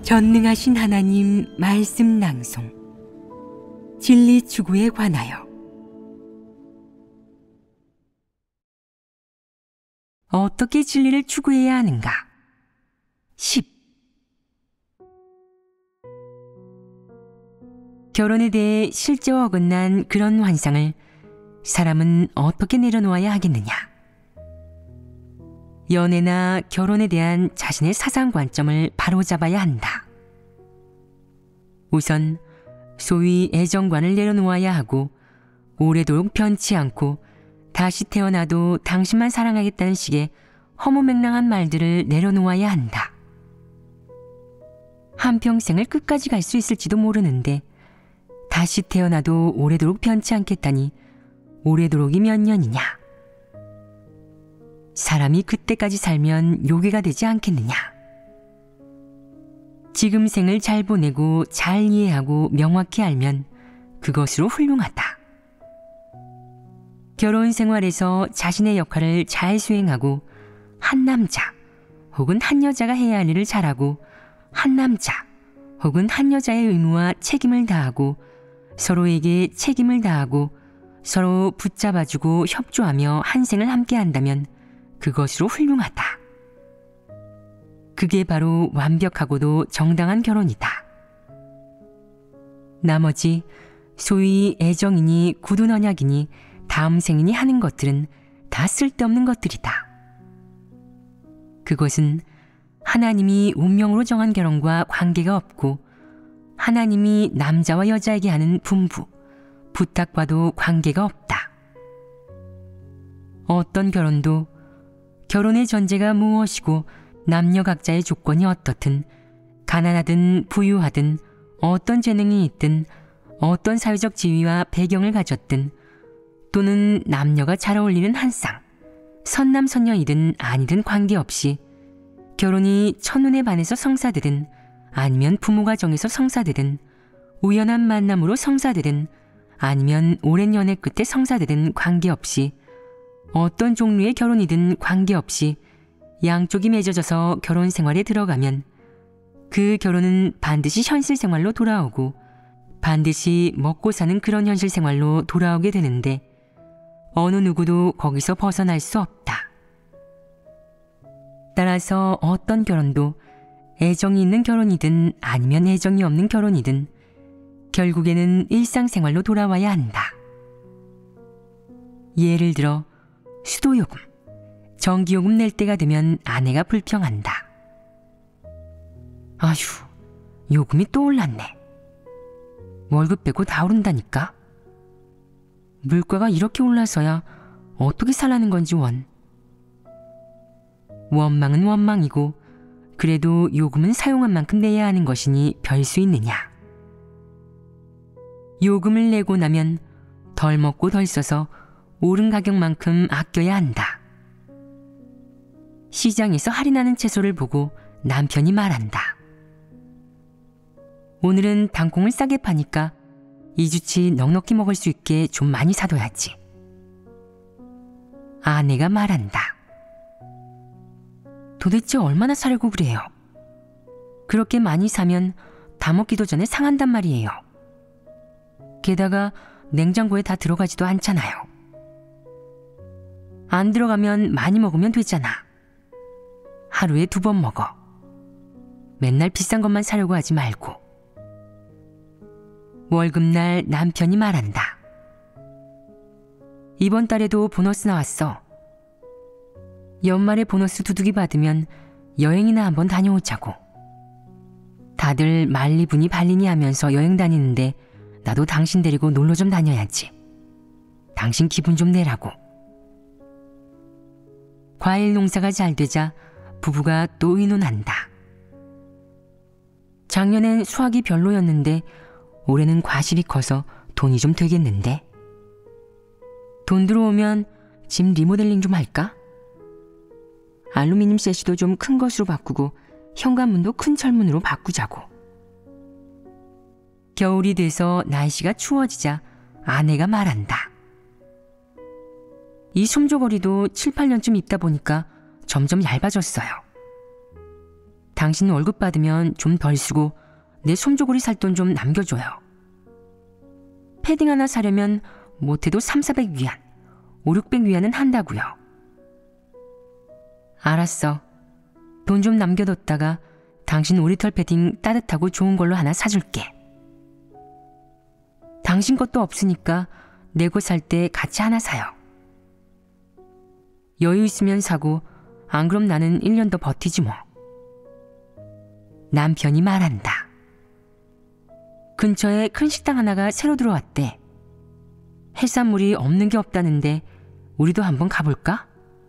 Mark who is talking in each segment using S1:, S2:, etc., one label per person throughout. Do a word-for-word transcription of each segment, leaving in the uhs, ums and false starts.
S1: 전능하신 하나님 말씀 낭송 진리 추구에 관하여. 어떻게 진리를 추구해야 하는가? 십. 결혼에 대해 실제와 어긋난 그런 환상을 사람은 어떻게 내려놓아야 하겠느냐? 연애나 결혼에 대한 자신의 사상관점을 바로잡아야 한다. 우선 소위 애정관을 내려놓아야 하고, 오래도록 변치 않고 다시 태어나도 당신만 사랑하겠다는 식의 허무맹랑한 말들을 내려놓아야 한다. 한평생을 끝까지 갈 수 있을지도 모르는데 다시 태어나도 오래도록 변치 않겠다니 오래도록이 몇 년이냐? 사람이 그때까지 살면 요괴가 되지 않겠느냐? 지금 생을 잘 보내고 잘 이해하고 명확히 알면 그것으로 훌륭하다. 결혼 생활에서 자신의 역할을 잘 수행하고 한 남자 혹은 한 여자가 해야 할 일을 잘하고 한 남자 혹은 한 여자의 의무와 책임을 다하고 서로에게 책임을 다하고 서로 붙잡아주고 협조하며 한 생을 함께 한다면 그것으로 훌륭하다. 그게 바로 완벽하고도 정당한 결혼이다. 나머지 소위 애정이니 굳은 언약이니 다음 생이니 하는 것들은 다 쓸데없는 것들이다. 그것은 하나님이 운명으로 정한 결혼과 관계가 없고 하나님이 남자와 여자에게 하는 분부, 부탁과도 관계가 없다. 어떤 결혼도 결혼의 전제가 무엇이고 남녀 각자의 조건이 어떻든, 가난하든 부유하든 어떤 재능이 있든 어떤 사회적 지위와 배경을 가졌든, 또는 남녀가 잘 어울리는 한 쌍, 선남선녀이든 아니든 관계없이 결혼이 첫눈에 반해서 성사되든 아니면 부모가 정해서 성사되든 우연한 만남으로 성사되든 아니면 오랜 연애 끝에 성사되든 관계없이, 어떤 종류의 결혼이든 관계없이 양쪽이 맺어져서 결혼 생활에 들어가면 그 결혼은 반드시 현실 생활로 돌아오고 반드시 먹고 사는 그런 현실 생활로 돌아오게 되는데 어느 누구도 거기서 벗어날 수 없다. 따라서 어떤 결혼도 애정이 있는 결혼이든 아니면 애정이 없는 결혼이든 결국에는 일상생활로 돌아와야 한다. 예를 들어 수도요금, 전기요금 낼 때가 되면 아내가 불평한다. 아휴, 요금이 또 올랐네. 월급 빼고 다 오른다니까. 물가가 이렇게 올라서야 어떻게 살라는 건지 원. 원망은 원망이고 그래도 요금은 사용한 만큼 내야 하는 것이니 별 수 있느냐. 요금을 내고 나면 덜 먹고 덜 써서 오른 가격만큼 아껴야 한다. 시장에서 할인하는 채소를 보고 남편이 말한다. 오늘은 땅콩을 싸게 파니까 이 주치 넉넉히 먹을 수 있게 좀 많이 사둬야지. 아내가 말한다. 도대체 얼마나 사려고 그래요? 그렇게 많이 사면 다 먹기도 전에 상한단 말이에요. 게다가 냉장고에 다 들어가지도 않잖아요. 안 들어가면 많이 먹으면 되잖아. 하루에 두 번 먹어. 맨날 비싼 것만 사려고 하지 말고. 월급날 남편이 말한다. 이번 달에도 보너스 나왔어. 연말에 보너스 두둑이 받으면 여행이나 한번 다녀오자고. 다들 말리분이 발리니 하면서 여행 다니는데 나도 당신 데리고 놀러 좀 다녀야지. 당신 기분 좀 내라고. 과일 농사가 잘 되자 부부가 또 의논한다. 작년엔 수확이 별로였는데 올해는 과실이 커서 돈이 좀 되겠는데. 돈 들어오면 집 리모델링 좀 할까? 알루미늄 셋이도 좀 큰 것으로 바꾸고 현관문도 큰 철문으로 바꾸자고. 겨울이 돼서 날씨가 추워지자 아내가 말한다. 이 솜조거리도 칠, 팔 년쯤 입다 보니까 점점 얇아졌어요. 당신 월급 받으면 좀 덜 쓰고 내 솜조골이 살 돈 좀 남겨줘요. 패딩 하나 사려면 못해도 삼사백 위안, 오육백 위안은 한다고요. 알았어. 돈 좀 남겨뒀다가 당신 오리털 패딩 따뜻하고 좋은 걸로 하나 사줄게. 당신 것도 없으니까 내 거 살 때 같이 하나 사요. 여유 있으면 사고 안 그럼 나는 일 년 더 버티지 뭐. 남편이 말한다. 근처에 큰 식당 하나가 새로 들어왔대. 해산물이 없는 게 없다는데 우리도 한번 가볼까?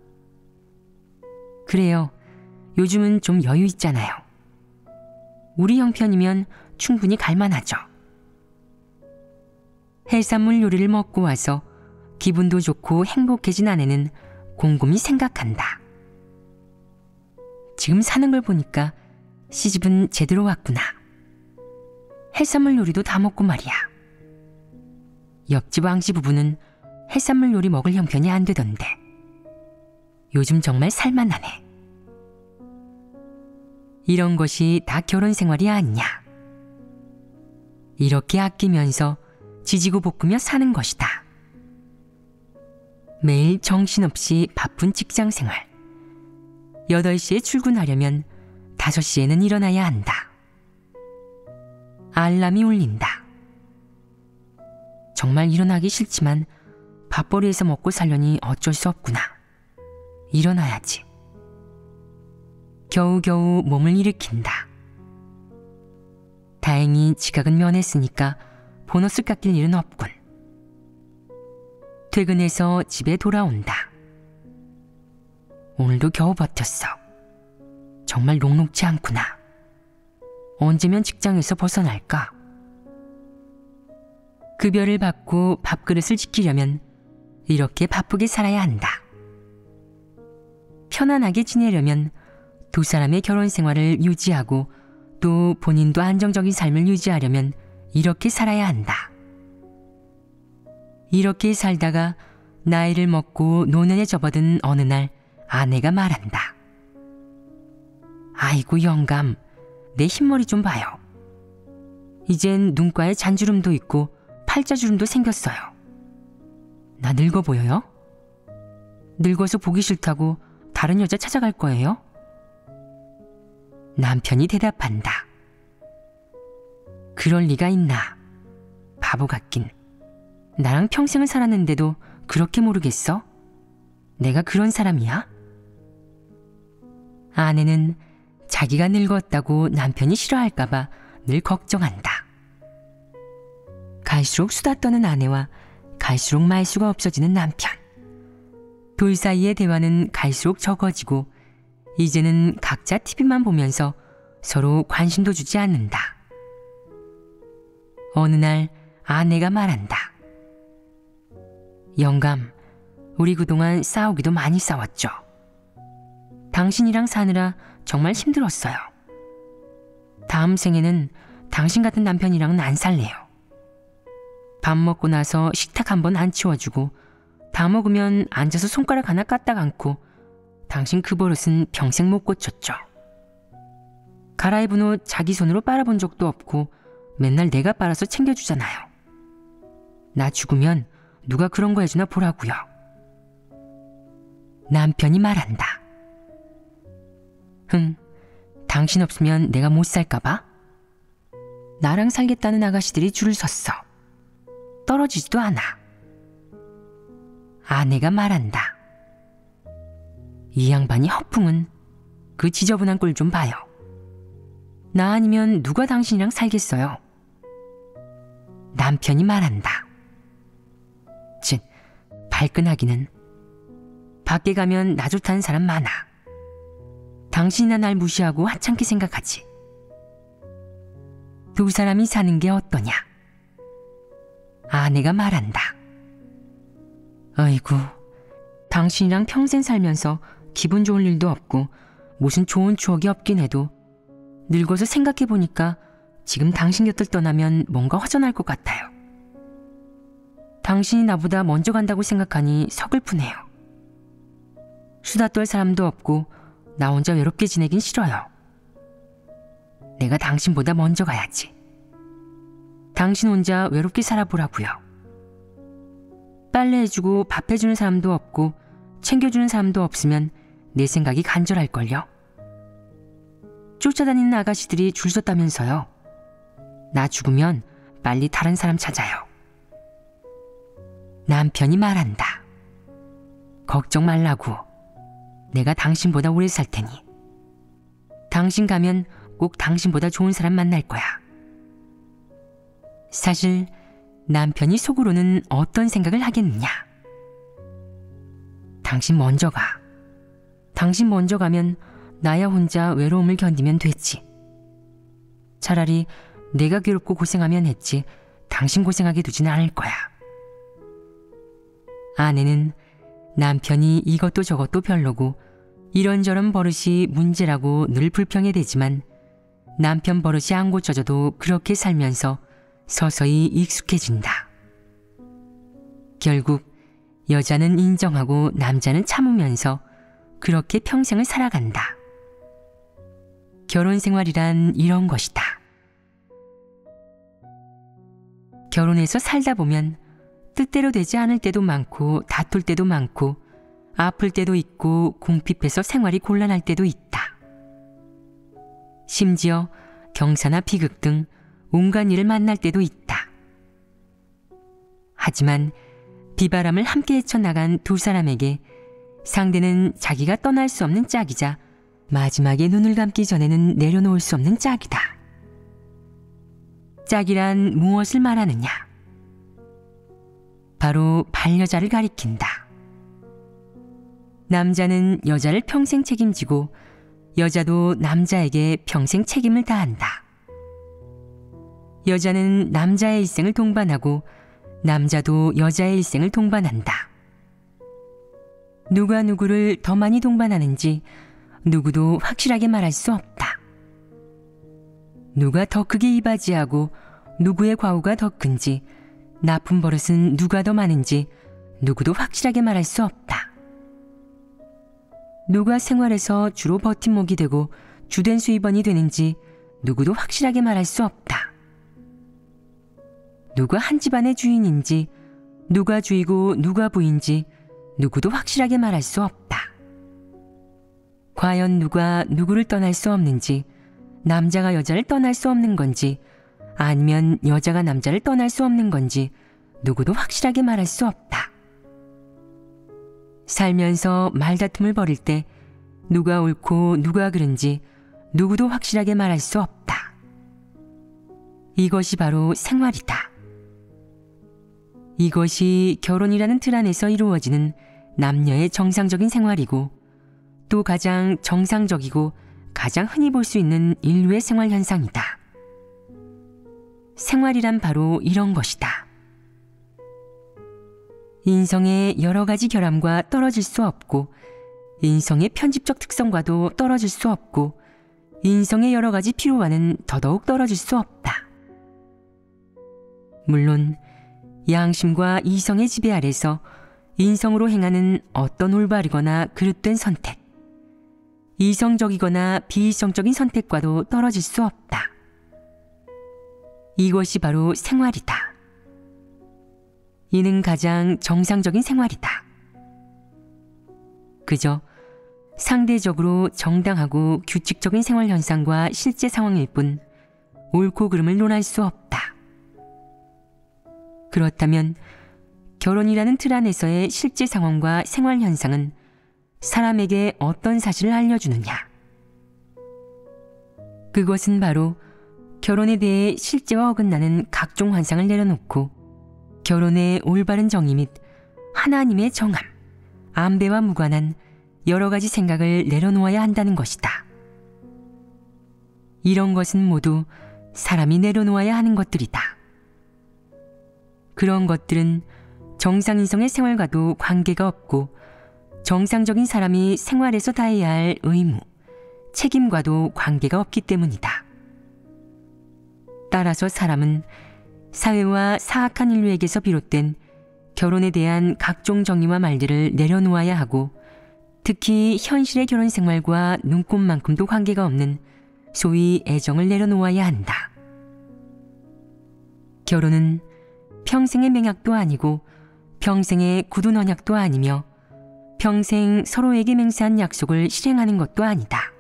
S1: 그래요. 요즘은 좀 여유 있잖아요. 우리 형편이면 충분히 갈만하죠. 해산물 요리를 먹고 와서 기분도 좋고 행복해진 아내는 곰곰이 생각한다. 지금 사는 걸 보니까 시집은 제대로 왔구나. 해산물 요리도 다 먹고 말이야. 옆집 왕씨 부부는 해산물 요리 먹을 형편이 안 되던데 요즘 정말 살만하네. 이런 것이 다 결혼 생활이 아니냐. 이렇게 아끼면서 지지고 볶으며 사는 것이다. 매일 정신없이 바쁜 직장 생활. 여덟 시에 출근하려면 다섯 시에는 일어나야 한다. 알람이 울린다. 정말 일어나기 싫지만 밥벌이에서 먹고 살려니 어쩔 수 없구나. 일어나야지. 겨우겨우 몸을 일으킨다. 다행히 지각은 면했으니까 보너스 깎일 일은 없군. 퇴근해서 집에 돌아온다. 오늘도 겨우 버텼어. 정말 녹록지 않구나. 언제면 직장에서 벗어날까? 급여를 받고 밥그릇을 지키려면 이렇게 바쁘게 살아야 한다. 편안하게 지내려면 두 사람의 결혼 생활을 유지하고 또 본인도 안정적인 삶을 유지하려면 이렇게 살아야 한다. 이렇게 살다가 나이를 먹고 노년에 접어든 어느 날 아내가 말한다. 아이고 영감, 내 흰머리 좀 봐요. 이젠 눈가에 잔주름도 있고 팔자주름도 생겼어요. 나 늙어 보여요? 늙어서 보기 싫다고 다른 여자 찾아갈 거예요? 남편이 대답한다. 그럴 리가 있나. 바보 같긴. 나랑 평생을 살았는데도 그렇게 모르겠어? 내가 그런 사람이야? 아내는 자기가 늙었다고 남편이 싫어할까봐 늘 걱정한다. 갈수록 수다 떠는 아내와 갈수록 말수가 없어지는 남편. 둘 사이의 대화는 갈수록 적어지고 이제는 각자 티비만 보면서 서로 관심도 주지 않는다. 어느 날 아내가 말한다. 영감, 우리 그동안 싸우기도 많이 싸웠죠. 당신이랑 사느라 정말 힘들었어요. 다음 생에는 당신 같은 남편이랑은 안 살래요. 밥 먹고 나서 식탁 한 번 안 치워주고 다 먹으면 앉아서 손가락 하나 까딱 않고 당신 그 버릇은 평생 못 고쳤죠. 갈아입은 옷 자기 손으로 빨아본 적도 없고 맨날 내가 빨아서 챙겨주잖아요. 나 죽으면 누가 그런 거 해주나 보라고요. 남편이 말한다. 흥, 당신 없으면 내가 못 살까봐? 나랑 살겠다는 아가씨들이 줄을 섰어. 떨어지지도 않아. 아내가 말한다. 이 양반이 허풍은 그 지저분한 꼴 좀 봐요. 나 아니면 누가 당신이랑 살겠어요? 남편이 말한다. 쯧, 발끈하기는. 밖에 가면 나 좋다는 사람 많아. 당신이나 날 무시하고 하찮게 생각하지. 두 사람이 사는 게 어떠냐? 아내가 말한다. 어이구, 당신이랑 평생 살면서 기분 좋은 일도 없고 무슨 좋은 추억이 없긴 해도 늙어서 생각해보니까 지금 당신 곁을 떠나면 뭔가 허전할 것 같아요. 당신이 나보다 먼저 간다고 생각하니 서글프네요. 수다 떨 사람도 없고 나 혼자 외롭게 지내긴 싫어요. 내가 당신보다 먼저 가야지. 당신 혼자 외롭게 살아보라고요. 빨래해주고 밥해주는 사람도 없고 챙겨주는 사람도 없으면 내 생각이 간절할걸요. 쫓아다니는 아가씨들이 줄 섰다면서요. 나 죽으면 빨리 다른 사람 찾아요. 남편이 말한다. 걱정 말라고. 내가 당신보다 오래 살 테니. 당신 가면 꼭 당신보다 좋은 사람 만날 거야. 사실 남편이 속으로는 어떤 생각을 하겠느냐. 당신 먼저 가. 당신 먼저 가면 나야 혼자 외로움을 견디면 됐지. 차라리 내가 괴롭고 고생하면 했지 당신 고생하게 두진 않을 거야. 아내는 남편이 이것도 저것도 별로고 이런저런 버릇이 문제라고 늘 불평해대지만 남편 버릇이 안 고쳐져도 그렇게 살면서 서서히 익숙해진다. 결국 여자는 인정하고 남자는 참으면서 그렇게 평생을 살아간다. 결혼 생활이란 이런 것이다. 결혼해서 살다 보면 뜻대로 되지 않을 때도 많고 다툴 때도 많고 아플 때도 있고 궁핍해서 생활이 곤란할 때도 있다. 심지어 경사나 비극 등 온갖 일을 만날 때도 있다. 하지만 비바람을 함께 헤쳐나간 두 사람에게 상대는 자기가 떠날 수 없는 짝이자 마지막에 눈을 감기 전에는 내려놓을 수 없는 짝이다. 짝이란 무엇을 말하느냐? 바로 반려자를 가리킨다. 남자는 여자를 평생 책임지고 여자도 남자에게 평생 책임을 다한다. 여자는 남자의 일생을 동반하고 남자도 여자의 일생을 동반한다. 누가 누구를 더 많이 동반하는지 누구도 확실하게 말할 수 없다. 누가 더 크게 이바지하고 누구의 과오가 더 큰지 나쁜 버릇은 누가 더 많은지 누구도 확실하게 말할 수 없다. 누가 생활에서 주로 버팀목이 되고 주된 수입원이 되는지 누구도 확실하게 말할 수 없다. 누가 한 집안의 주인인지 누가 주이고 누가 부인지 누구도 확실하게 말할 수 없다. 과연 누가 누구를 떠날 수 없는지, 남자가 여자를 떠날 수 없는 건지 아니면 여자가 남자를 떠날 수 없는 건지 누구도 확실하게 말할 수 없다. 살면서 말다툼을 벌일 때 누가 옳고 누가 그른지 누구도 확실하게 말할 수 없다. 이것이 바로 생활이다. 이것이 결혼이라는 틀 안에서 이루어지는 남녀의 정상적인 생활이고 또 가장 정상적이고 가장 흔히 볼 수 있는 인류의 생활 현상이다. 생활이란 바로 이런 것이다. 인성의 여러 가지 결함과 떨어질 수 없고 인성의 편집적 특성과도 떨어질 수 없고 인성의 여러 가지 필요와는 더더욱 떨어질 수 없다. 물론 양심과 이성의 지배 아래서 인성으로 행하는 어떤 올바르거나 그릇된 선택, 이성적이거나 비이성적인 선택과도 떨어질 수 없다. 이것이 바로 생활이다. 이는 가장 정상적인 생활이다. 그저 상대적으로 정당하고 규칙적인 생활 현상과 실제 상황일 뿐 옳고 그름을 논할 수 없다. 그렇다면 결혼이라는 틀 안에서의 실제 상황과 생활 현상은 사람에게 어떤 사실을 알려주느냐? 그것은 바로 결혼에 대해 실제와 어긋나는 각종 환상을 내려놓고 결혼의 올바른 정의 및 하나님의 정함, 안배와 무관한 여러 가지 생각을 내려놓아야 한다는 것이다. 이런 것은 모두 사람이 내려놓아야 하는 것들이다. 그런 것들은 정상인성의 생활과도 관계가 없고 정상적인 사람이 생활에서 다해야 할 의무, 책임과도 관계가 없기 때문이다. 따라서 사람은 사회와 사악한 인류에게서 비롯된 결혼에 대한 각종 정의와 말들을 내려놓아야 하고 특히 현실의 결혼 생활과 눈꼽만큼도 관계가 없는 소위 애정을 내려놓아야 한다. 결혼은 평생의 맹약도 아니고 평생의 굳은 언약도 아니며 평생 서로에게 맹세한 약속을 실행하는 것도 아니다.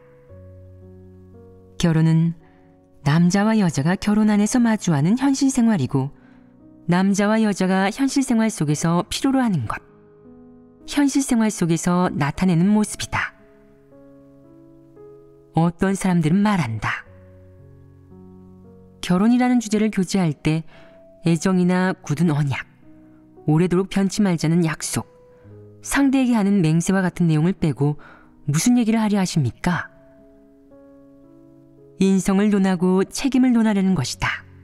S1: 결혼은 남자와 여자가 결혼 안에서 마주하는 현실 생활이고 남자와 여자가 현실 생활 속에서 필요로 하는 것, 현실 생활 속에서 나타내는 모습이다. 어떤 사람들은 말한다. 결혼이라는 주제를 교제할 때 애정이나 굳은 언약, 오래도록 변치 말자는 약속, 상대에게 하는 맹세와 같은 내용을 빼고 무슨 얘기를 하려 하십니까? 인성을 논하고 책임을 논하려는 것이다.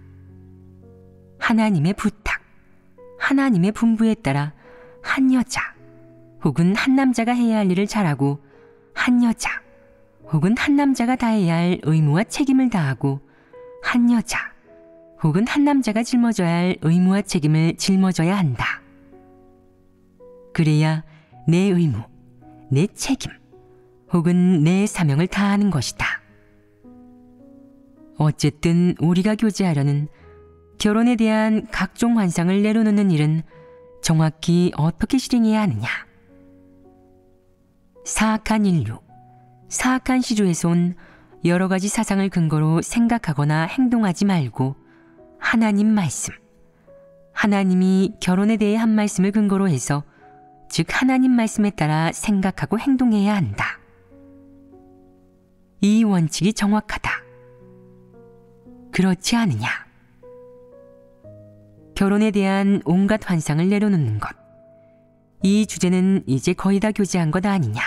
S1: 하나님의 부탁, 하나님의 분부에 따라 한 여자 혹은 한 남자가 해야 할 일을 잘하고 한 여자 혹은 한 남자가 다해야 할 의무와 책임을 다하고 한 여자 혹은 한 남자가 짊어져야 할 의무와 책임을 짊어져야 한다. 그래야 내 의무, 내 책임 혹은 내 사명을 다하는 것이다. 어쨌든 우리가 교제하려는 결혼에 대한 각종 환상을 내려놓는 일은 정확히 어떻게 실행해야 하느냐? 사악한 인류, 사악한 시조에서 온 여러 가지 사상을 근거로 생각하거나 행동하지 말고 하나님 말씀, 하나님이 결혼에 대해 한 말씀을 근거로 해서 즉 하나님 말씀에 따라 생각하고 행동해야 한다. 이 원칙이 정확하다. 그렇지 않으냐? 결혼에 대한 온갖 환상을 내려놓는 것, 이 주제는 이제 거의 다 교제한 것 아니냐?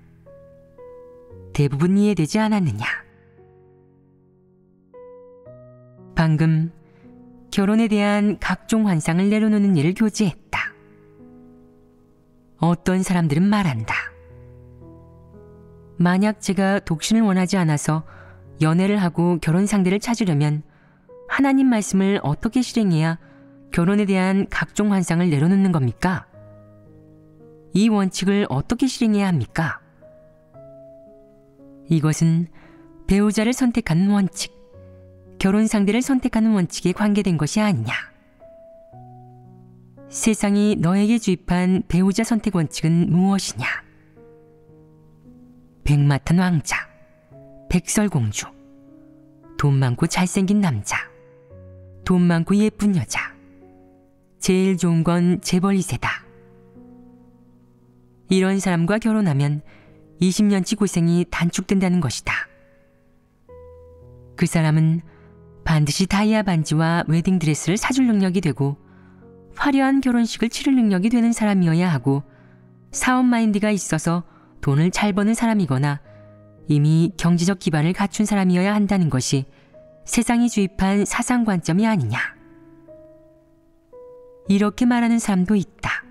S1: 대부분 이해되지 않았느냐? 방금 결혼에 대한 각종 환상을 내려놓는 일을 교제했다. 어떤 사람들은 말한다. 만약 제가 독신을 원하지 않아서 연애를 하고 결혼 상대를 찾으려면 하나님 말씀을 어떻게 실행해야 결혼에 대한 각종 환상을 내려놓는 겁니까? 이 원칙을 어떻게 실행해야 합니까? 이것은 배우자를 선택하는 원칙, 결혼 상대를 선택하는 원칙에 관계된 것이 아니냐. 세상이 너에게 주입한 배우자 선택 원칙은 무엇이냐? 백마탄 왕자, 백설공주, 돈 많고 잘생긴 남자, 돈 많고 예쁜 여자, 제일 좋은 건 재벌 이 세다. 이런 사람과 결혼하면 이십 년치 고생이 단축된다는 것이다. 그 사람은 반드시 다이아 반지와 웨딩드레스를 사줄 능력이 되고 화려한 결혼식을 치를 능력이 되는 사람이어야 하고 사업 마인드가 있어서 돈을 잘 버는 사람이거나 이미 경제적 기반을 갖춘 사람이어야 한다는 것이 세상이 주입한 사상관점이 아니냐. 이렇게 말하는 사람도 있다.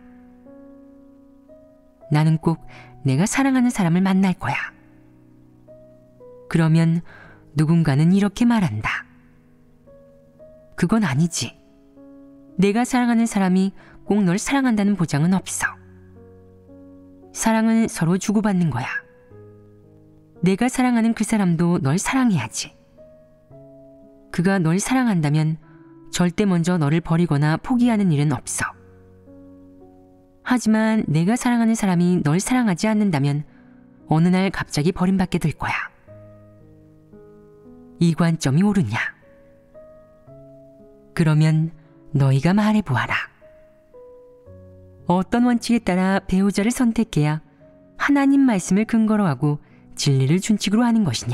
S1: 나는 꼭 내가 사랑하는 사람을 만날 거야. 그러면 누군가는 이렇게 말한다. 그건 아니지. 내가 사랑하는 사람이 꼭 널 사랑한다는 보장은 없어. 사랑은 서로 주고받는 거야. 내가 사랑하는 그 사람도 널 사랑해야지. 그가 널 사랑한다면 절대 먼저 너를 버리거나 포기하는 일은 없어. 하지만 내가 사랑하는 사람이 널 사랑하지 않는다면 어느 날 갑자기 버림받게 될 거야. 이 관점이 옳으냐? 그러면 너희가 말해보아라. 어떤 원칙에 따라 배우자를 선택해야 하나님 말씀을 근거로 하고 진리를 준칙으로 하는 것이냐?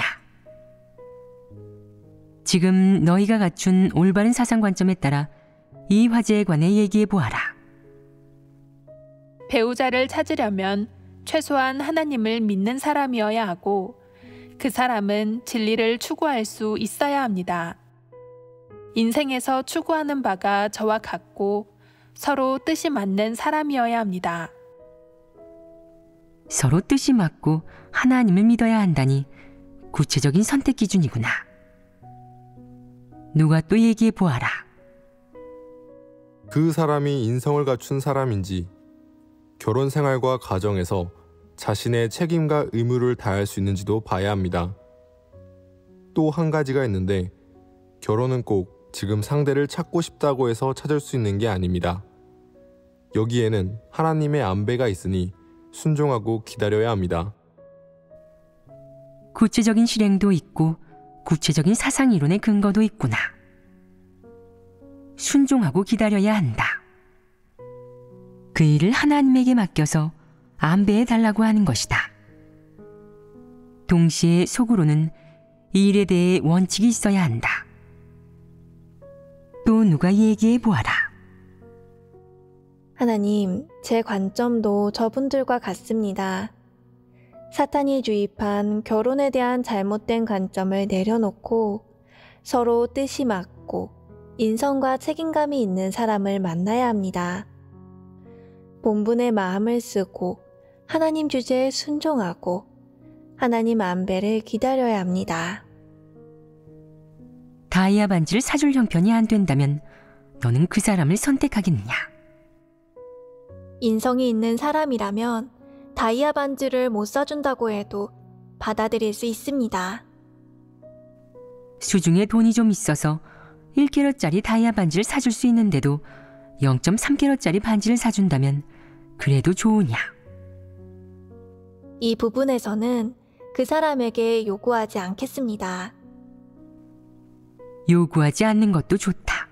S1: 지금 너희가 갖춘 올바른 사상관점에 따라 이 화제에 관해 얘기해보아라.
S2: 배우자를 찾으려면 최소한 하나님을 믿는 사람이어야 하고 그 사람은 진리를 추구할 수 있어야 합니다. 인생에서 추구하는 바가 저와 같고 서로 뜻이 맞는 사람이어야 합니다.
S1: 서로 뜻이 맞고 하나님을 믿어야 한다니 구체적인 선택 기준이구나. 누가 또 얘기해 보아라.
S3: 그 사람이 인성을 갖춘 사람인지 결혼 생활과 가정에서 자신의 책임과 의무를 다할 수 있는지도 봐야 합니다. 또 한 가지가 있는데 결혼은 꼭 지금 상대를 찾고 싶다고 해서 찾을 수 있는 게 아닙니다. 여기에는 하나님의 안배가 있으니 순종하고 기다려야 합니다.
S1: 구체적인 실행도 있고 구체적인 사상 이론의 근거도 있구나. 순종하고 기다려야 한다. 그 일을 하나님에게 맡겨서 안배해 달라고 하는 것이다. 동시에 속으로는 이 일에 대해 원칙이 있어야 한다. 또 누가 얘기해 보아라.
S4: 하나님, 제 관점도 저분들과 같습니다. 사탄이 주입한 결혼에 대한 잘못된 관점을 내려놓고 서로 뜻이 맞고 인성과 책임감이 있는 사람을 만나야 합니다. 본분의 마음을 쓰고 하나님 주제에 순종하고 하나님 안배를 기다려야 합니다.
S1: 다이아 반지를 사줄 형편이 안 된다면 너는 그 사람을 선택하겠느냐?
S4: 인성이 있는 사람이라면 다이아 반지를 못 사준다고 해도 받아들일 수 있습니다.
S1: 수중에 돈이 좀 있어서 일 캐럿짜리 다이아 반지를 사줄 수 있는데도 영 점 삼 캐럿짜리 반지를 사준다면 그래도 좋으냐?
S4: 이 부분에서는 그 사람에게 요구하지 않겠습니다.
S1: 요구하지 않는 것도 좋다.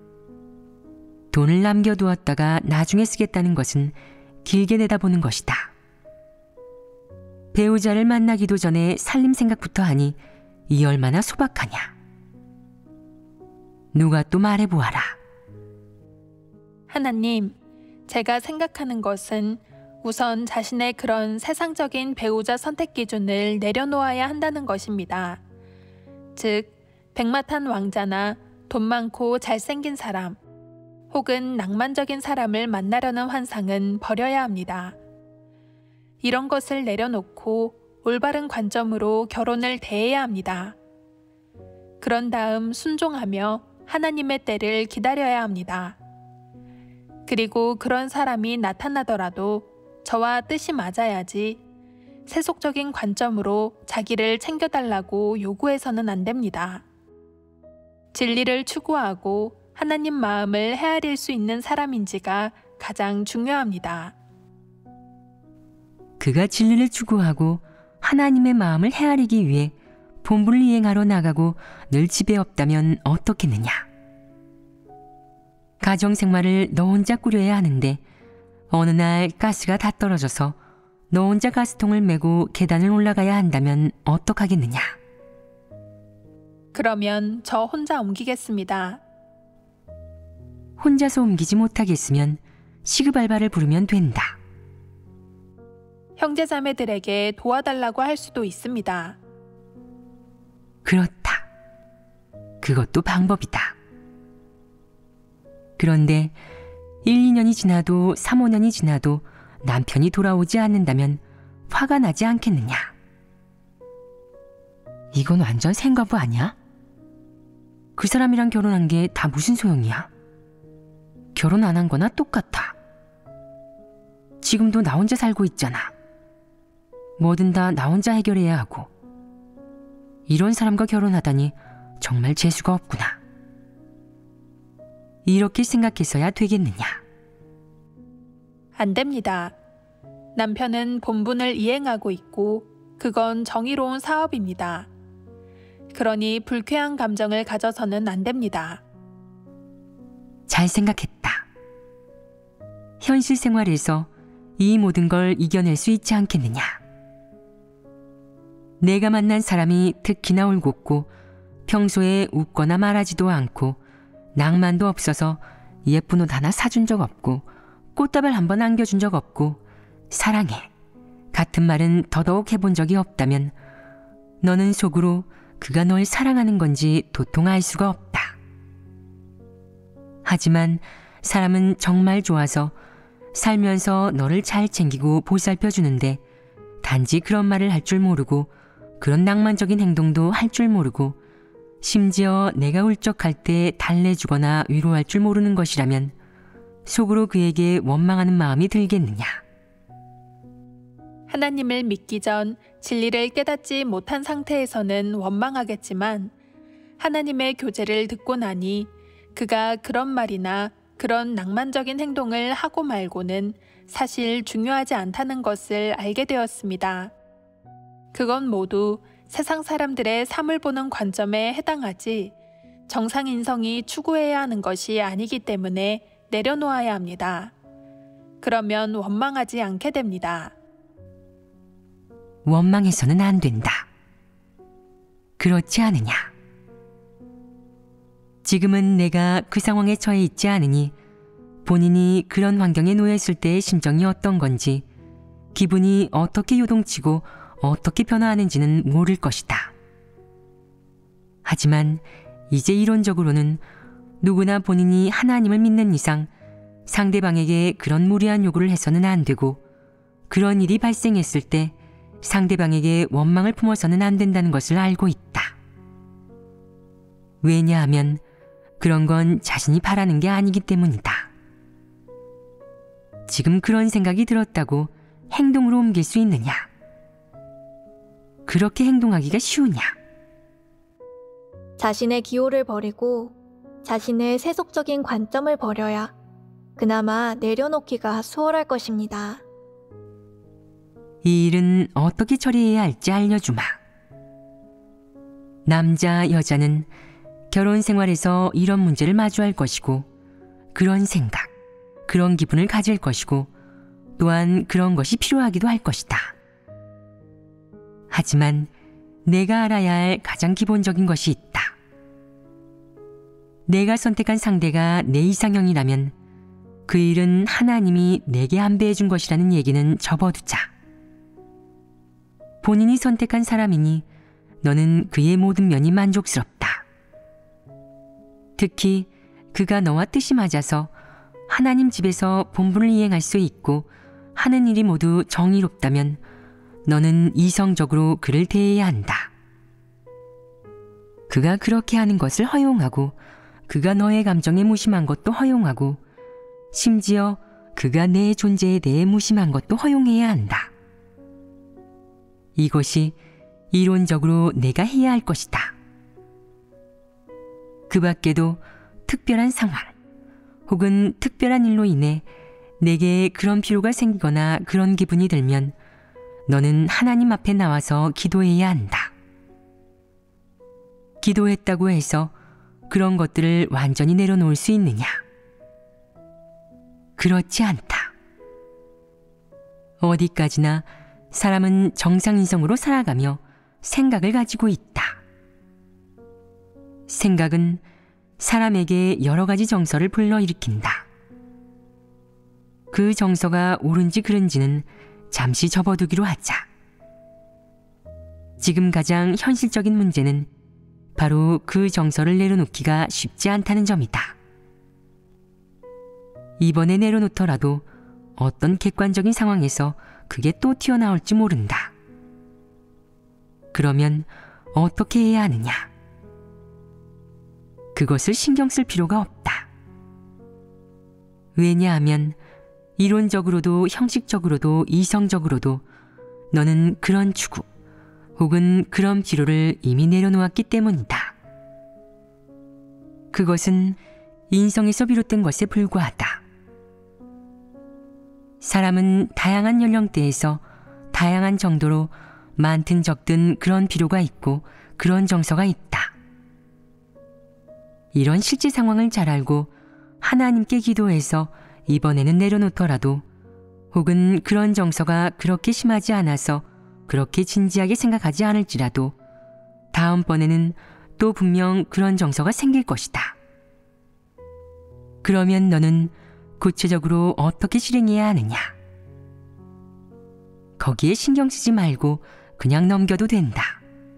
S1: 돈을 남겨두었다가 나중에 쓰겠다는 것은 길게 내다보는 것이다. 배우자를 만나기도 전에 살림 생각부터 하니 이 얼마나 소박하냐. 누가 또 말해보아라.
S2: 하나님, 제가 생각하는 것은 우선 자신의 그런 세상적인 배우자 선택 기준을 내려놓아야 한다는 것입니다. 즉, 백마탄 왕자나 돈 많고 잘생긴 사람, 혹은 낭만적인 사람을 만나려는 환상은 버려야 합니다. 이런 것을 내려놓고 올바른 관점으로 결혼을 대해야 합니다. 그런 다음 순종하며 하나님의 때를 기다려야 합니다. 그리고 그런 사람이 나타나더라도 저와 뜻이 맞아야지 세속적인 관점으로 자기를 챙겨달라고 요구해서는 안 됩니다. 진리를 추구하고 하나님 마음을 헤아릴 수 있는 사람인지가 가장 중요합니다.
S1: 그가 진리를 추구하고 하나님의 마음을 헤아리기 위해 본분을 이행하러 나가고 늘 집에 없다면 어떻겠느냐? 가정생활을 너 혼자 꾸려야 하는데 어느 날 가스가 다 떨어져서 너 혼자 가스통을 메고 계단을 올라가야 한다면 어떡하겠느냐?
S2: 그러면 저 혼자 옮기겠습니다.
S1: 혼자서 옮기지 못하겠으면 시급 알바를 부르면 된다.
S2: 형제자매들에게 도와달라고 할 수도 있습니다.
S1: 그렇다. 그것도 방법이다. 그런데 일, 이 년이 지나도 삼, 오 년이 지나도 남편이 돌아오지 않는다면 화가 나지 않겠느냐? 이건 완전 생과부 아니야? 그 사람이랑 결혼한 게 다 무슨 소용이야? 결혼 안 한 거나 똑같아. 지금도 나 혼자 살고 있잖아. 뭐든 다 나 혼자 해결해야 하고. 이런 사람과 결혼하다니 정말 재수가 없구나. 이렇게 생각해서야 되겠느냐?
S2: 안 됩니다. 남편은 본분을 이행하고 있고 그건 정의로운 사업입니다. 그러니 불쾌한 감정을 가져서는 안 됩니다.
S1: 잘 생각했다. 현실 생활에서 이 모든 걸 이겨낼 수 있지 않겠느냐? 내가 만난 사람이 특히나 올곧고 평소에 웃거나 말하지도 않고 낭만도 없어서 예쁜 옷 하나 사준 적 없고 꽃다발 한 번 안겨준 적 없고 사랑해 같은 말은 더더욱 해본 적이 없다면 너는 속으로 그가 널 사랑하는 건지 도통 알 수가 없다. 하지만 사람은 정말 좋아서 살면서 너를 잘 챙기고 보살펴주는데 단지 그런 말을 할 줄 모르고 그런 낭만적인 행동도 할 줄 모르고 심지어 내가 울적할 때 달래주거나 위로할 줄 모르는 것이라면 속으로 그에게 원망하는 마음이 들겠느냐?
S2: 하나님을 믿기 전 진리를 깨닫지 못한 상태에서는 원망하겠지만 하나님의 교제를 듣고 나니 그가 그런 말이나 그런 낭만적인 행동을 하고 말고는 사실 중요하지 않다는 것을 알게 되었습니다. 그건 모두 세상 사람들의 삶을 보는 관점에 해당하지 정상인성이 추구해야 하는 것이 아니기 때문에 내려놓아야 합니다. 그러면 원망하지 않게 됩니다.
S1: 원망해서는 안 된다. 그렇지 않으냐? 지금은 내가 그 상황에 처해 있지 않으니 본인이 그런 환경에 놓였을 때의 심정이 어떤 건지, 기분이 어떻게 요동치고 어떻게 변화하는지는 모를 것이다. 하지만 이제 이론적으로는 누구나 본인이 하나님을 믿는 이상 상대방에게 그런 무리한 요구를 해서는 안 되고, 그런 일이 발생했을 때 상대방에게 원망을 품어서는 안 된다는 것을 알고 있다. 왜냐하면 그런 건 자신이 바라는 게 아니기 때문이다. 지금 그런 생각이 들었다고 행동으로 옮길 수 있느냐? 그렇게 행동하기가 쉬우냐?
S4: 자신의 기호를 버리고 자신의 세속적인 관점을 버려야 그나마 내려놓기가 수월할 것입니다.
S1: 이 일은 어떻게 처리해야 할지 알려주마. 남자, 여자는 결혼 생활에서 이런 문제를 마주할 것이고, 그런 생각, 그런 기분을 가질 것이고, 또한 그런 것이 필요하기도 할 것이다. 하지만 내가 알아야 할 가장 기본적인 것이 있다. 내가 선택한 상대가 내 이상형이라면 그 일은 하나님이 내게 안배해 준 것이라는 얘기는 접어두자. 본인이 선택한 사람이니 너는 그의 모든 면이 만족스럽다. 특히 그가 너와 뜻이 맞아서 하나님 집에서 본분을 이행할 수 있고 하는 일이 모두 정의롭다면 너는 이성적으로 그를 대해야 한다. 그가 그렇게 하는 것을 허용하고, 그가 너의 감정에 무심한 것도 허용하고, 심지어 그가 내 존재에 대해 무심한 것도 허용해야 한다. 이것이 이론적으로 내가 해야 할 것이다. 그 밖에도 특별한 상황 혹은 특별한 일로 인해 내게 그런 필요가 생기거나 그런 기분이 들면 너는 하나님 앞에 나와서 기도해야 한다. 기도했다고 해서 그런 것들을 완전히 내려놓을 수 있느냐? 그렇지 않다. 어디까지나 사람은 정상인성으로 살아가며 생각을 가지고 있다. 생각은 사람에게 여러 가지 정서를 불러일으킨다. 그 정서가 옳은지 그른지는 잠시 접어두기로 하자. 지금 가장 현실적인 문제는 바로 그 정서를 내려놓기가 쉽지 않다는 점이다. 이번에 내려놓더라도 어떤 객관적인 상황에서 그게 또 튀어나올지 모른다. 그러면 어떻게 해야 하느냐? 그것을 신경 쓸 필요가 없다. 왜냐하면 이론적으로도 형식적으로도 이성적으로도 너는 그런 추구 혹은 그런 필요를 이미 내려놓았기 때문이다. 그것은 인성에서 비롯된 것에 불과하다. 사람은 다양한 연령대에서 다양한 정도로 많든 적든 그런 필요가 있고 그런 정서가 있다. 이런 실제 상황을 잘 알고 하나님께 기도해서 이번에는 내려놓더라도, 혹은 그런 정서가 그렇게 심하지 않아서 그렇게 진지하게 생각하지 않을지라도 다음번에는 또 분명 그런 정서가 생길 것이다. 그러면 너는 구체적으로 어떻게 실행해야 하느냐? 거기에 신경 쓰지 말고 그냥 넘겨도 된다.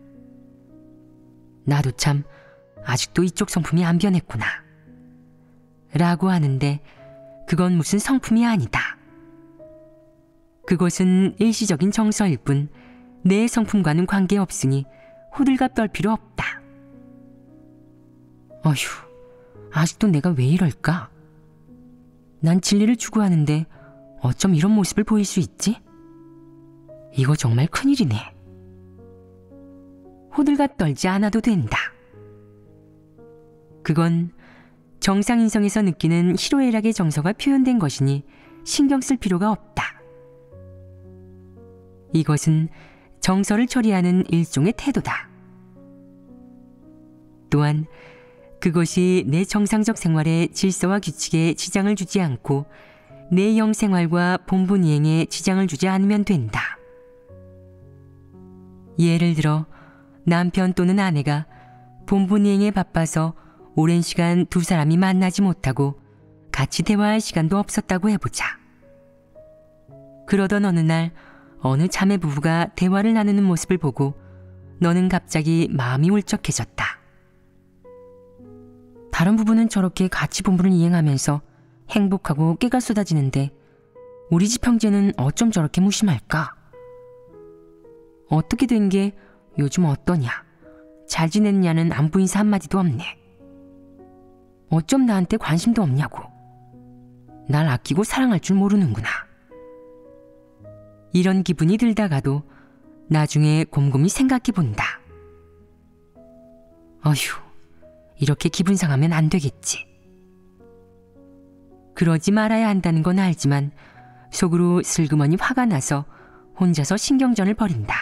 S1: 나도 참 아직도 이쪽 성품이 안 변했구나 라고 하는데 그건 무슨 성품이 아니다. 그것은 일시적인 정서일 뿐 내 성품과는 관계없으니 호들갑 떨 필요 없다. 어휴, 아직도 내가 왜 이럴까? 난 진리를 추구하는데 어쩜 이런 모습을 보일 수 있지? 이거 정말 큰일이네. 호들갑 떨지 않아도 된다. 그건 정상인성에서 느끼는 희로애락의 정서가 표현된 것이니 신경 쓸 필요가 없다. 이것은 정서를 처리하는 일종의 태도다. 또한 그것이 내 정상적 생활의 질서와 규칙에 지장을 주지 않고 내 영생활과 본분 이행에 지장을 주지 않으면 된다. 예를 들어 남편 또는 아내가 본분 이행에 바빠서 오랜 시간 두 사람이 만나지 못하고 같이 대화할 시간도 없었다고 해보자. 그러던 어느 날 어느 자매 부부가 대화를 나누는 모습을 보고 너는 갑자기 마음이 울적해졌다. 다른 부부는 저렇게 같이 본분을 이행하면서 행복하고 깨가 쏟아지는데 우리 집 형제는 어쩜 저렇게 무심할까? 어떻게 된 게 요즘 어떠냐? 잘 지냈냐는 안부 인사 한마디도 없네. 어쩜 나한테 관심도 없냐고. 날 아끼고 사랑할 줄 모르는구나. 이런 기분이 들다가도 나중에 곰곰이 생각해 본다. 어휴, 이렇게 기분 상하면 안 되겠지. 그러지 말아야 한다는 건 알지만 속으로 슬그머니 화가 나서 혼자서 신경전을 벌인다.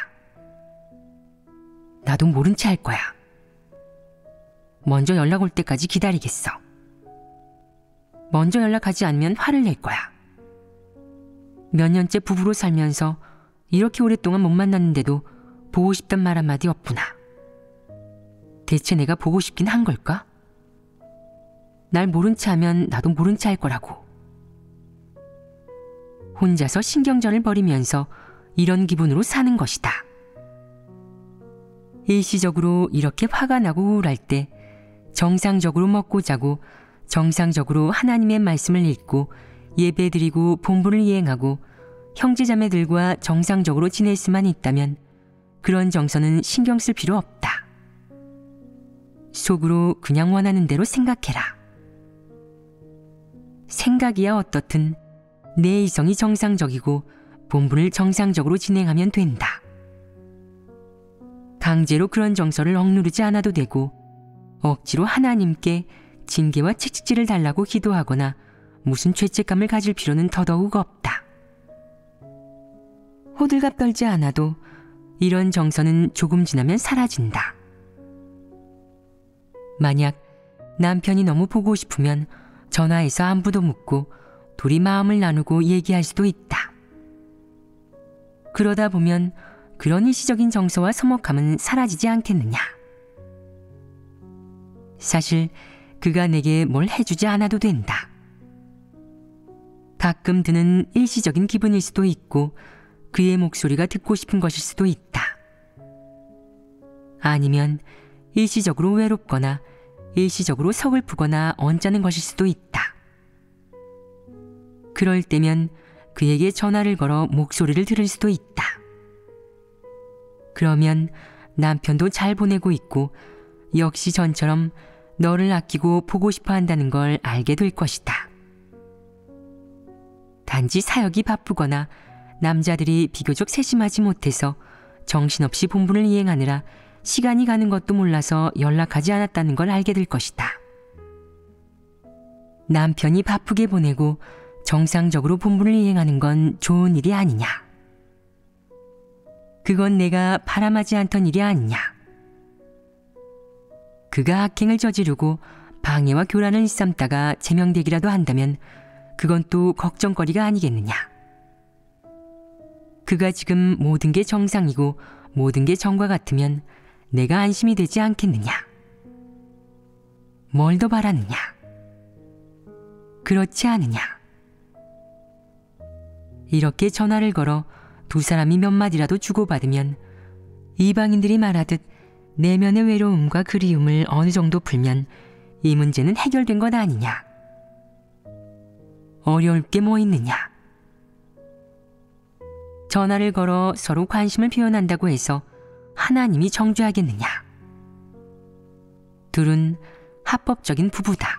S1: 나도 모른 채 할 거야. 먼저 연락 올 때까지 기다리겠어. 먼저 연락하지 않으면 화를 낼 거야. 몇 년째 부부로 살면서 이렇게 오랫동안 못 만났는데도 보고 싶단 말 한마디 없구나. 대체 내가 보고 싶긴 한 걸까? 날 모른 채 하면 나도 모른 채 할 거라고. 혼자서 신경전을 벌이면서 이런 기분으로 사는 것이다. 일시적으로 이렇게 화가 나고 우울할 때 정상적으로 먹고 자고 정상적으로 하나님의 말씀을 읽고 예배드리고 본분을 이행하고 형제자매들과 정상적으로 지낼 수만 있다면 그런 정서는 신경 쓸 필요 없다. 속으로 그냥 원하는 대로 생각해라. 생각이야 어떻든 내 이성이 정상적이고 본분을 정상적으로 진행하면 된다. 강제로 그런 정서를 억누르지 않아도 되고 억지로 하나님께 징계와 채찍질을 달라고 기도하거나 무슨 죄책감을 가질 필요는 더더욱 없다. 호들갑 떨지 않아도 이런 정서는 조금 지나면 사라진다. 만약 남편이 너무 보고 싶으면 전화해서 안부도 묻고 둘이 마음을 나누고 얘기할 수도 있다. 그러다 보면 그런 일시적인 정서와 서먹함은 사라지지 않겠느냐. 사실 그가 내게 뭘 해주지 않아도 된다. 가끔 드는 일시적인 기분일 수도 있고 그의 목소리가 듣고 싶은 것일 수도 있다. 아니면 일시적으로 외롭거나 일시적으로 서글프거나 언짢은 것일 수도 있다. 그럴 때면 그에게 전화를 걸어 목소리를 들을 수도 있다. 그러면 남편도 잘 보내고 있고 역시 전처럼 너를 아끼고 보고 싶어 한다는 걸 알게 될 것이다. 단지 사역이 바쁘거나 남자들이 비교적 세심하지 못해서 정신없이 본분을 이행하느라 시간이 가는 것도 몰라서 연락하지 않았다는 걸 알게 될 것이다. 남편이 바쁘게 보내고 정상적으로 본분을 이행하는 건 좋은 일이 아니냐. 그건 내가 바람하지 않던 일이 아니냐. 그가 악행을 저지르고 방해와 교란을 일삼다가 제명되기라도 한다면 그건 또 걱정거리가 아니겠느냐. 그가 지금 모든 게 정상이고 모든 게 정과 같으면 내가 안심이 되지 않겠느냐. 뭘 더 바라느냐. 그렇지 않으냐. 이렇게 전화를 걸어 두 사람이 몇 마디라도 주고받으면 이방인들이 말하듯 내면의 외로움과 그리움을 어느 정도 풀면 이 문제는 해결된 것 아니냐. 어려울 게 뭐 있느냐. 전화를 걸어 서로 관심을 표현한다고 해서 하나님이 정죄하겠느냐. 둘은 합법적인 부부다.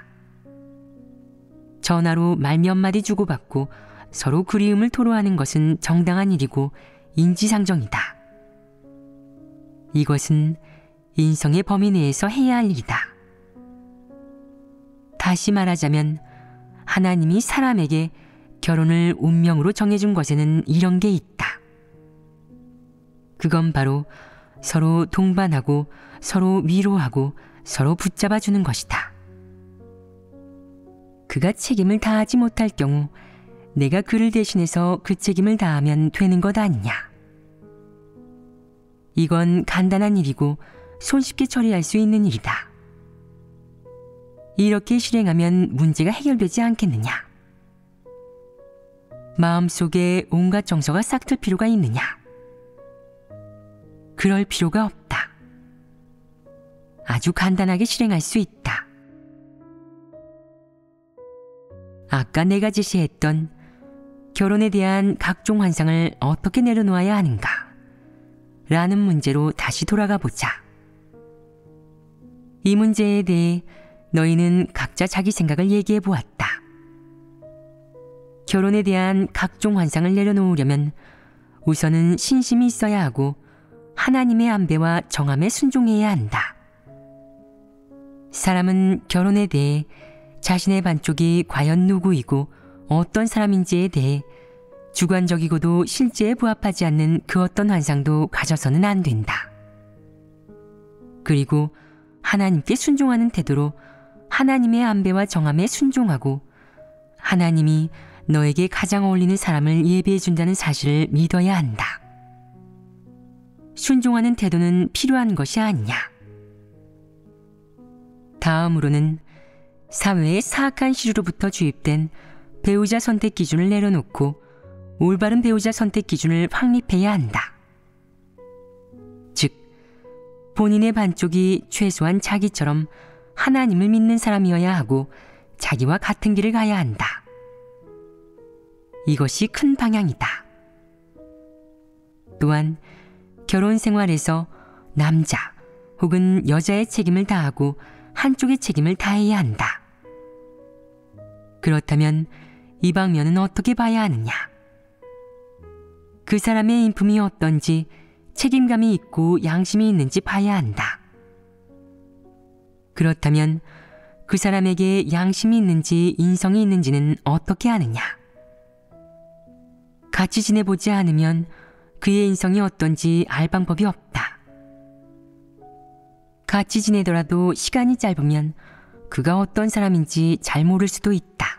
S1: 전화로 말 몇 마디 주고받고 서로 그리움을 토로하는 것은 정당한 일이고 인지상정이다. 이것은 인성의 범위 내에서 해야 할 일이다. 다시 말하자면 하나님이 사람에게 결혼을 운명으로 정해준 것에는 이런 게 있다. 그건 바로 서로 동반하고 서로 위로하고 서로 붙잡아주는 것이다. 그가 책임을 다하지 못할 경우 내가 그를 대신해서 그 책임을 다하면 되는 것 아니냐. 이건 간단한 일이고 손쉽게 처리할 수 있는 일이다. 이렇게 실행하면 문제가 해결되지 않겠느냐. 마음속에 온갖 정서가 싹틀 필요가 있느냐. 그럴 필요가 없다. 아주 간단하게 실행할 수 있다. 아까 내가 제시했던 결혼에 대한 각종 환상을 어떻게 내려놓아야 하는가 라는 문제로 다시 돌아가 보자. 이 문제에 대해 너희는 각자 자기 생각을 얘기해 보았다. 결혼에 대한 각종 환상을 내려놓으려면 우선은 신심이 있어야 하고 하나님의 안배와 정함에 순종해야 한다. 사람은 결혼에 대해 자신의 반쪽이 과연 누구이고 어떤 사람인지에 대해 주관적이고도 실제에 부합하지 않는 그 어떤 환상도 가져서는 안 된다. 그리고 하나님께 순종하는 태도로 하나님의 안배와 정함에 순종하고 하나님이 너에게 가장 어울리는 사람을 예비해 준다는 사실을 믿어야 한다. 순종하는 태도는 필요한 것이 아니냐. 다음으로는 사회의 사악한 시류로부터 주입된 배우자 선택 기준을 내려놓고 올바른 배우자 선택 기준을 확립해야 한다. 즉, 본인의 반쪽이 최소한 자기처럼 하나님을 믿는 사람이어야 하고 자기와 같은 길을 가야 한다. 이것이 큰 방향이다. 또한 결혼 생활에서 남자 혹은 여자의 책임을 다하고 한쪽의 책임을 다해야 한다. 그렇다면 이 방면은 어떻게 봐야 하느냐? 그 사람의 인품이 어떤지 책임감이 있고 양심이 있는지 봐야 한다. 그렇다면 그 사람에게 양심이 있는지 인성이 있는지는 어떻게 아느냐? 같이 지내보지 않으면 그의 인성이 어떤지 알 방법이 없다. 같이 지내더라도 시간이 짧으면 그가 어떤 사람인지 잘 모를 수도 있다.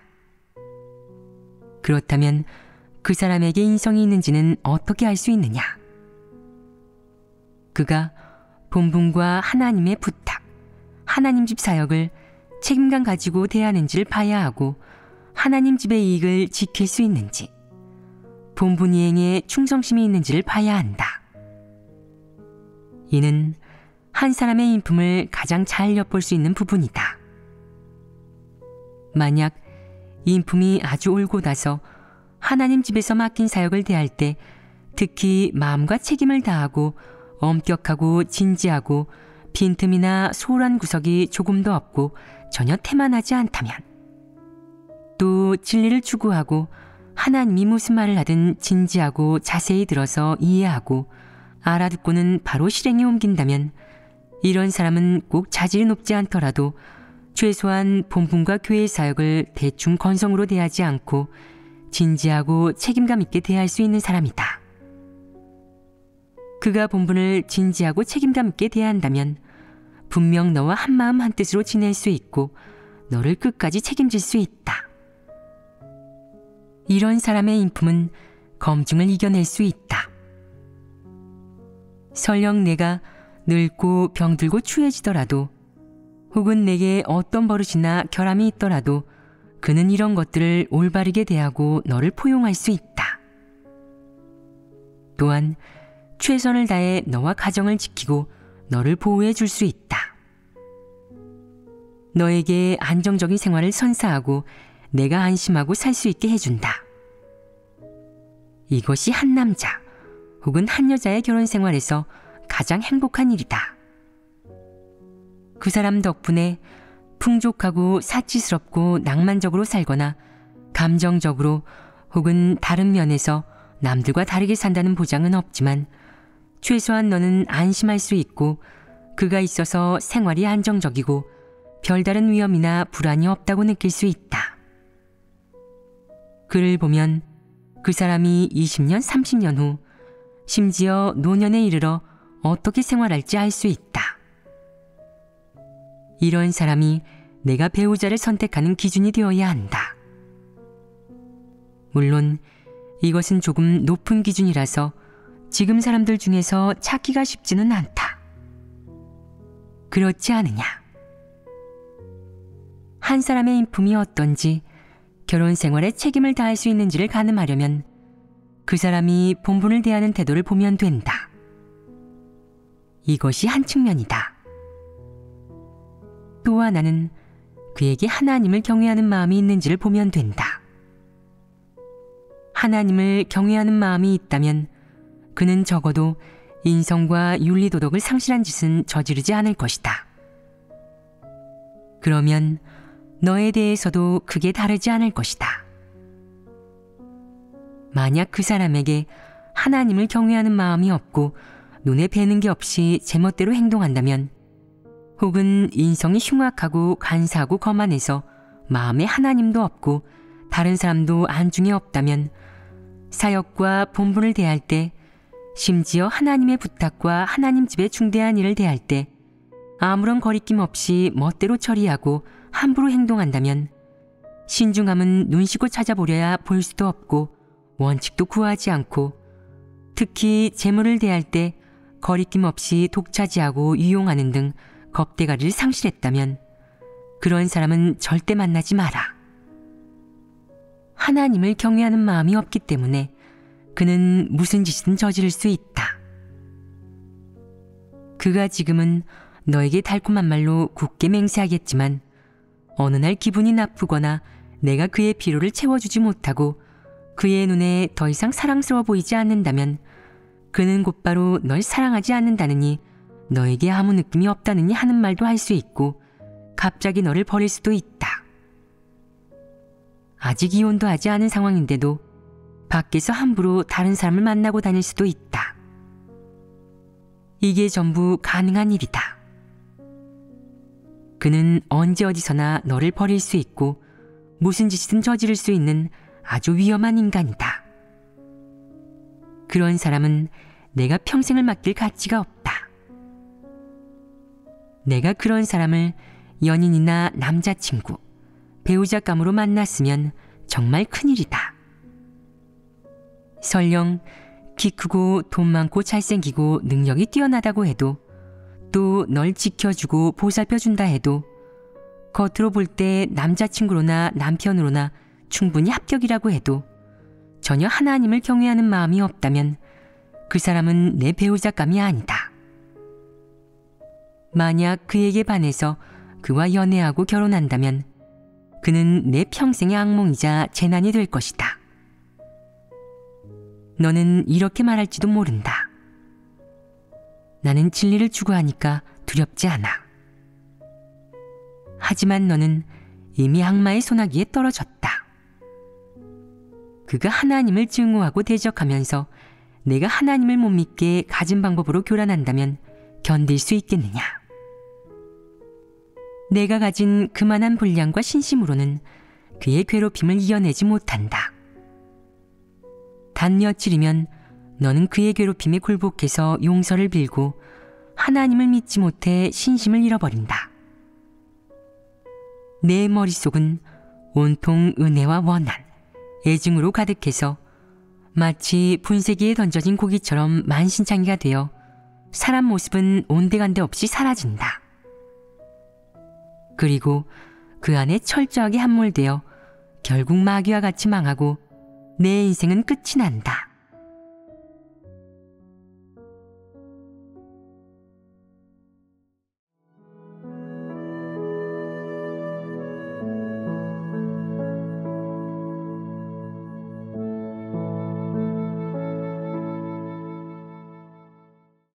S1: 그렇다면 그 사람에게 인성이 있는지는 어떻게 알 수 있느냐? 그가 본분과 하나님의 부탁, 하나님 집 사역을 책임감 가지고 대하는지를 봐야 하고 하나님 집의 이익을 지킬 수 있는지, 본분 이행에 충성심이 있는지를 봐야 한다. 이는 한 사람의 인품을 가장 잘 엿볼 수 있는 부분이다. 만약 인품이 아주 올곧아서 하나님 집에서 맡긴 사역을 대할 때 특히 마음과 책임을 다하고 엄격하고 진지하고 빈틈이나 소홀한 구석이 조금도 없고 전혀 태만하지 않다면, 또 진리를 추구하고 하나님이 무슨 말을 하든 진지하고 자세히 들어서 이해하고 알아듣고는 바로 실행에 옮긴다면 이런 사람은 꼭 자질이 높지 않더라도 최소한 본분과 교회의 사역을 대충 건성으로 대하지 않고 진지하고 책임감 있게 대할 수 있는 사람이다. 그가 본분을 진지하고 책임감 있게 대한다면 분명 너와 한마음 한뜻으로 지낼 수 있고 너를 끝까지 책임질 수 있다. 이런 사람의 인품은 검증을 이겨낼 수 있다. 설령 내가 늙고 병들고 추해지더라도 혹은 내게 어떤 버릇이나 결함이 있더라도 그는 이런 것들을 올바르게 대하고 너를 포용할 수 있다. 또한 최선을 다해 너와 가정을 지키고 너를 보호해 줄 수 있다. 너에게 안정적인 생활을 선사하고 내가 안심하고 살 수 있게 해준다. 이것이 한 남자 혹은 한 여자의 결혼 생활에서 가장 행복한 일이다. 그 사람 덕분에 풍족하고 사치스럽고 낭만적으로 살거나 감정적으로 혹은 다른 면에서 남들과 다르게 산다는 보장은 없지만 최소한 너는 안심할 수 있고 그가 있어서 생활이 안정적이고 별다른 위험이나 불안이 없다고 느낄 수 있다. 그를 보면 그 사람이 이십 년, 삼십 년 후 심지어 노년에 이르러 어떻게 생활할지 알 수 있다. 이런 사람이 내가 배우자를 선택하는 기준이 되어야 한다. 물론 이것은 조금 높은 기준이라서 지금 사람들 중에서 찾기가 쉽지는 않다. 그렇지 않으냐? 한 사람의 인품이 어떤지, 결혼 생활에 책임을 다할 수 있는지를 가늠하려면 그 사람이 본분을 대하는 태도를 보면 된다. 이것이 한 측면이다. 또 하나는 그에게 하나님을 경외하는 마음이 있는지를 보면 된다. 하나님을 경외하는 마음이 있다면 그는 적어도 인성과 윤리도덕을 상실한 짓은 저지르지 않을 것이다. 그러면 너에 대해서도 크게 다르지 않을 것이다. 만약 그 사람에게 하나님을 경외하는 마음이 없고 눈에 뵈는 게 없이 제멋대로 행동한다면, 혹은 인성이 흉악하고 간사하고 거만해서 마음에 하나님도 없고 다른 사람도 안중에 없다면 사역과 본분을 대할 때, 심지어 하나님의 부탁과 하나님 집에 중대한 일을 대할 때 아무런 거리낌 없이 멋대로 처리하고 함부로 행동한다면 신중함은 눈시고 찾아보려야 볼 수도 없고 원칙도 구하지 않고, 특히 재물을 대할 때 거리낌 없이 독차지하고 유용하는 등 겁대가리를 상실했다면 그런 사람은 절대 만나지 마라. 하나님을 경외하는 마음이 없기 때문에 그는 무슨 짓이든 저지를 수 있다. 그가 지금은 너에게 달콤한 말로 굳게 맹세하겠지만 어느 날 기분이 나쁘거나 내가 그의 피로를 채워주지 못하고 그의 눈에 더 이상 사랑스러워 보이지 않는다면 그는 곧바로 널 사랑하지 않는다느니, 너에게 아무 느낌이 없다느니 하는 말도 할 수 있고 갑자기 너를 버릴 수도 있다. 아직 이혼도 하지 않은 상황인데도 밖에서 함부로 다른 사람을 만나고 다닐 수도 있다. 이게 전부 가능한 일이다. 그는 언제 어디서나 너를 버릴 수 있고 무슨 짓이든 저지를 수 있는 아주 위험한 인간이다. 그런 사람은 내가 평생을 맡길 가치가 없다. 내가 그런 사람을 연인이나 남자친구, 배우자감으로 만났으면 정말 큰일이다. 설령 키 크고 돈 많고 잘생기고 능력이 뛰어나다고 해도, 또 널 지켜주고 보살펴준다 해도 겉으로 볼 때 남자친구로나 남편으로나 충분히 합격이라고 해도 전혀 하나님을 경외하는 마음이 없다면 그 사람은 내 배우자감이 아니다. 만약 그에게 반해서 그와 연애하고 결혼한다면 그는 내 평생의 악몽이자 재난이 될 것이다. 너는 이렇게 말할지도 모른다. 나는 진리를 추구하니까 두렵지 않아. 하지만 너는 이미 악마의 소나기에 떨어졌다. 그가 하나님을 증오하고 대적하면서 내가 하나님을 못 믿게 가진 방법으로 교란한다면 견딜 수 있겠느냐? 내가 가진 그만한 분량과 신심으로는 그의 괴롭힘을 이겨내지 못한다. 단 며칠이면 너는 그의 괴롭힘에 굴복해서 용서를 빌고 하나님을 믿지 못해 신심을 잃어버린다. 내 머릿속은 온통 은혜와 원한, 애증으로 가득해서 마치 분쇄기에 던져진 고기처럼 만신창이가 되어 사람 모습은 온데간데 없이 사라진다. 그리고 그 안에 철저하게 함몰되어 결국 마귀와 같이 망하고 내 인생은 끝이 난다.